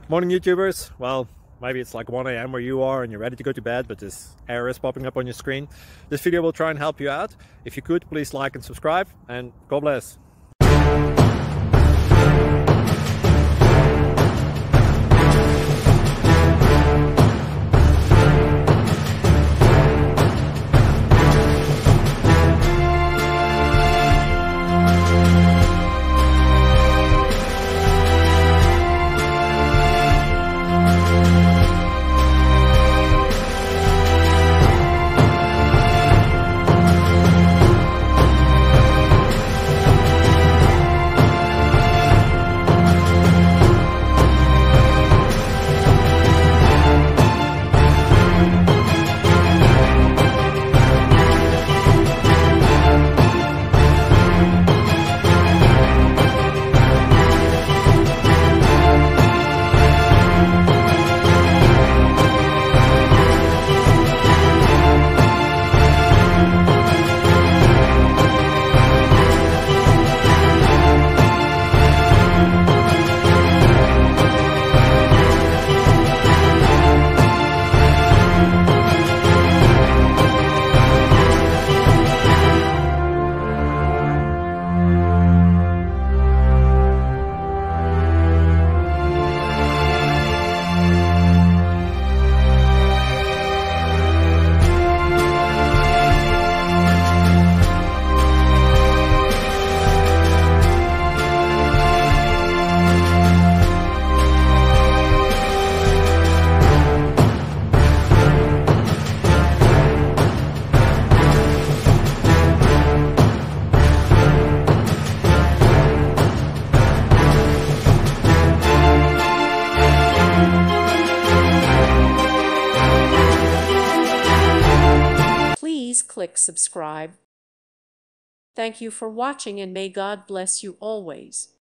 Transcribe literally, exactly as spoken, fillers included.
Morning YouTubers. Well, maybe it's like one A M where you are and you're ready to go to bed, but this error is popping up on your screen. This video will try and help you out. If you could, please like and subscribe, and God bless. Please click subscribe. Thank you for watching, and may God bless you always.